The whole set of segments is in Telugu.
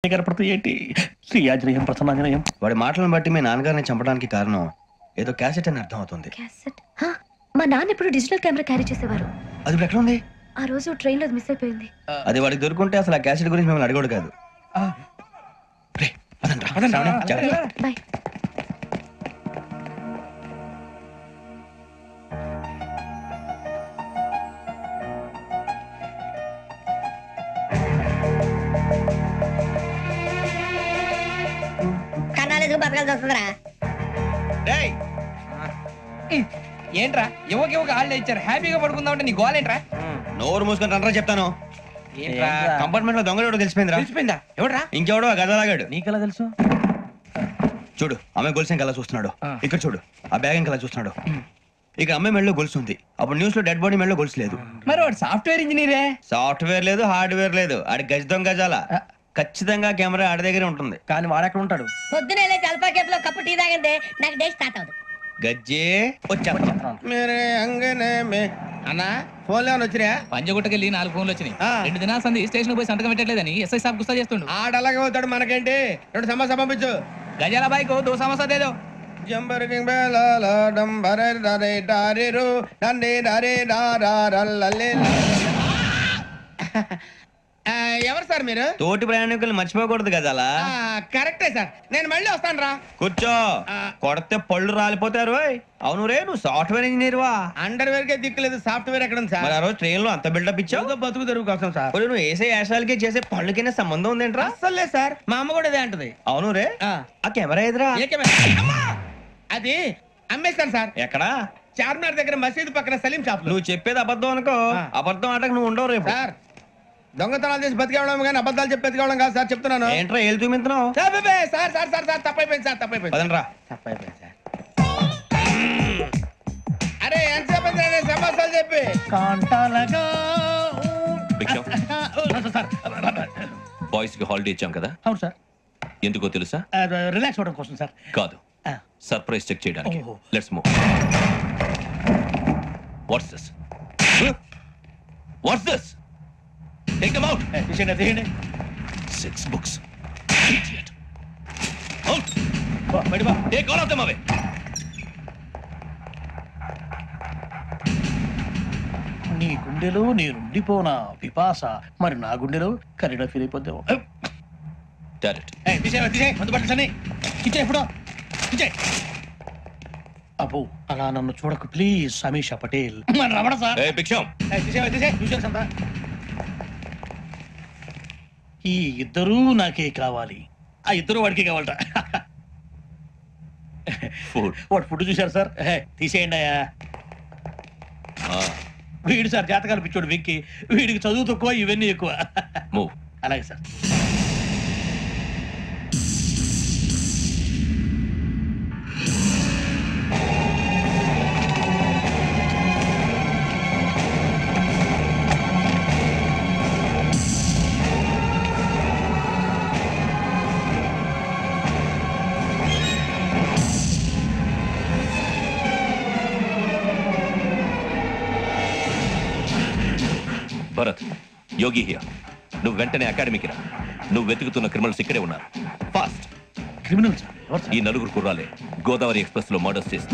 అన్ని కనపడతాయి ఏంటి? శ్రీ ఆంజనేయం ప్రసన్నాంజనేయం. వాడి మాటలను బట్టి మీ నాన్నగారిని చంపడానికి కారణం ఏదో క్యాసెట్ అని అర్థం అవుతుంది. క్యాసెట్? మా నాన్న ఇప్పుడు డిజిటల్ కెమెరా క్యారీ చేసేవారు. అది ఇప్పుడు ఎక్కడ ఉంది? ఆ రోజు ట్రైన్ లో మిస్ అయిపోయింది. అది వాడికి దొరుకుంటే అసలు ఆ క్యాసెట్ గురించి మిమ్మల్ని అడగడు కాదు. బాయ్. కన్నాలేసుకు బతకాల్సి వస్తుందిరా. ఏంట్రా యువక హాలిడే ఇచ్చారు, హ్యాపీగా పడుకుందామంటే నీ గోల్ ఏంట్రా? నోరు మూసుకొని రండ్రా చెప్తాను. కంపార్ట్మెంట్ లో దొంగడు తెలిసిపోయిందిరా. తెలిసిపోయిందా? ఎవడ్రా? ఇంకెవడో ఆ గదలాగాడు. నీకెలా తెలుసు? చూడు ఆమె గొలుసు ఇంకలా చూస్తున్నాడు. ఇక్కడ చూడు ఆ బ్యాగ్ ఇంకలా చూస్తున్నాడు. ఇక అమ్మాయి మెడలో గొలుసు ఉంది. అప్పుడు న్యూస్ లో డెడ్ బాడీ మెడలో గొలుసు లేదు. మరి వాడు సాఫ్ట్వేర్ ఇంజనీరే. సాఫ్ట్వేర్ లేదు, హార్డ్వేర్ లేదు. ఆడి గజ దొంగ గజాల. ఖచ్చితంగా కెమెరా ఆడి దగ్గరే ఉంటుంది. కానీ వాడెక్కడ ఉంటాడు? పొద్దునే లేచి అల్ఫా కేఫ్ లో కప్పు టీ తాగంటే నాకు డే స్టార్ట్ అవుతుంది. గజ్జే వచ్చా అన్నా ఫోన్లో వచ్చినా? పంజగుట్టకెళ్ళి 4 ఫోన్లు వచ్చినాయి. 2 దినాల సంది స్టేషన్ పోయి సంతకం పెట్టలేదని ఎస్ఐ సాబ్ గుస్తా చేస్తుండు. ఆడలాగే పోతాడు, మనకేంటి? 2 సమస్య పంపించు. గజాల బైక్ 2 సమస్య దేదో. ఎవరు సార్ మీరు? తోటి ప్రయాణికులు మర్చిపోకూడదు గజాల. కరెక్టే సార్, నేను మళ్ళీ వస్తాను రా. కూర్చో, కొడితే పళ్ళు రాలిపోతారు. అవును రే, నువ్వు సాఫ్ట్వేర్ ఇంజనీర్ వా? అండర్వేర్ కే దిక్కులేదు, సాఫ్ట్వేర్ ఎక్కడ ఉంది సార్? మరి ఆ రోజు ట్రైన్ లో అంత బిల్డప్ ఇచ్చావు. బతుకు తెరుగు కోసం సార్. నువ్వు వేసే యాశాలకి చేసే పళ్ళకైనా సంబంధం ఉందేంట్రా? అస్సలు లేదు సార్, మా అమ్మ కూడా ఇదే అంటది. అవును రే, ఆ కెమెరా ఎదురా? అది అమ్మేస్తాను సార్. ఎక్కడా? చార్మినార్ దగ్గర మసీదు పక్కన సలీం షాప్. నువ్వు చెప్పేది అబద్ధం అనుకో. అబద్ధం ఆటకు నువ్వు ఉండవు రేపు. సార్ దొంగతనాలు చేసి బతికేవడం కానీ అబద్ధాలు చెప్పి బతికేవడం కాదు సార్, చెప్తున్నాను. ఏంట్రా ఏళ్ళు చూపించినావు? Sir sir sir sir sir తప్పైపోయింది సార్, తప్పైపోయింది. పదండ్రా. తప్పైపోయింది సార్. అరే ఎంతసేపు సమస్యలు చెప్పి కాంటాలగా బాయ్స్ కి హాలిడే ఇచ్చాం కదా? అవును సార్. ఎందుకో తెలుసా? రిలాక్స్ అవ్వడం కోసం సార్. కాదు, సర్ప్రైజ్ చెక్ చేయడానికి. Let's move. What's this? What's this? Take them out. 6 books. Idiot. Out. Take all of them away. నీ గుండెలో నేనుండిపోనా పిపాస, మరి నా గుండెలో కరీడా ఫీల్ అయిపోద్దాము. అబ్బో అలా నన్ను చూడకు ప్లీజ్. సమీషా పటేల్. రమణ సార్. ఈ ఇద్దరూ నాకే కావాలి. ఆ ఇద్దరు వాడికి కావాలట. వాడు ఫుడ్ చూశారు సార్. తీసేయండి అయ్యా. వీడు సార్ జాతకాలు పిచ్చోడు వెంకి. వీడికి చదువు తక్కువ, ఇవన్నీ ఎక్కువ. అలాగే సార్. Bharat, Yogi here. నువ్వు వెంటనే అకాడమీకి రా. నువ్వు వెతుకుతున్న క్రిమినల్స్ ఇక్కడే ఉన్నారు. ఫాస్ట్. క్రిమినల్స్? ఈ 4 కుర్రాలే గోదావరి ఎక్స్ప్రెస్ లో మర్డర్స్ చేసి.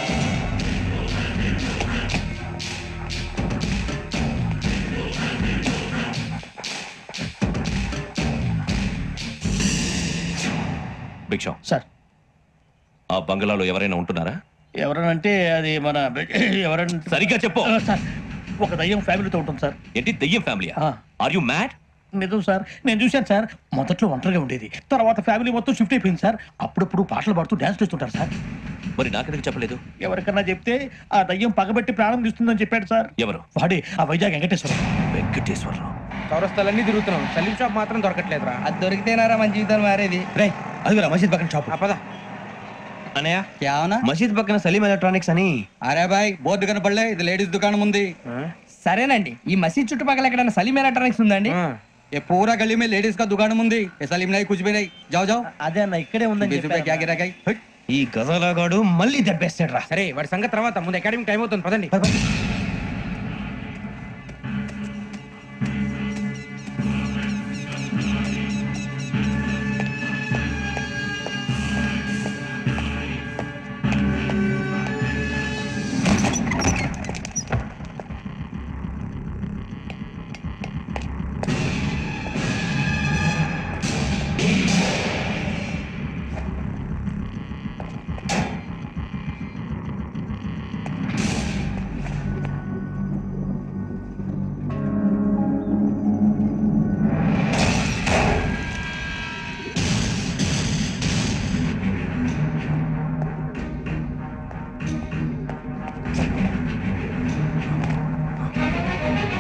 భిక్షం సార్, ఆ బంగ్లాలో ఎవరైనా ఉంటున్నారా? ఎవరనంటే అది మన ఎవరైనా. సరిగ్గా చెప్పు సార్. ఒక దయ్యం ఫ్యామిలీతో ఉంటుంది సార్. ఏంటి దయ్యం ఫ్యామిలీ? Are you mad? నిజం సార్, నేను చూశాను సార్. మొదట్లో ఒంటరిగా ఉండేది, తర్వాత ఫ్యామిలీ మొత్తం షిఫ్ట్ అయిపోయింది సార్. అప్పుడప్పుడు పాటలు పాడుతూ డాన్స్ చేస్తుంటారు సార్. మరి నాకెందుకు చెప్పలేదు? ఎవరికన్నా చెప్తే ఆ దయ్యం పగబెట్టి ప్రాణం తీస్తుందని చెప్పాడు సార్. ఎవరు? వాడే, ఆ వైజాగ్ వెంకటేశ్వరరావు. వెంకటేశ్వరరావు. చౌరస్తాలన్నీ తిరుగుతున్నాం, సలీం షాప్ మాత్రం దొరకట్లేదురా. అది దొరికితేనారా మన జీవితం మారేది. రే అదిగురా మసీద్ పక్కన షాప్. పదా అనయ్య, क्या होना? మసీద్ పక్కన సలీం ఎలక్ట్రానిక్స్ అని. అరే బాయ్, బోర్డు కనపడలే, ఇది లేడీస్ దుకాణం ఉంది. సరేనండి, ఈ మసీద్ చుట్టుపక్కల ఎక్కడైనా సలీం ఎలక్ట్రానిక్స్ ఉందండి? ये पूरा गली में लेडीज का दुकान मुंदी, ये सलीम नहीं कुछ भी नहीं. जाओ जाओ. అదే అన్న ఇక్కడే ఉందని क्या गिरा गई? ఈ గజాలగాడు మళ్ళీ దెబ్బేస్తాడు రా. సరే వాడి సంగతి తర్వాత, ముందు అకాడమిక్ టైం అవుతుంది, పదండి.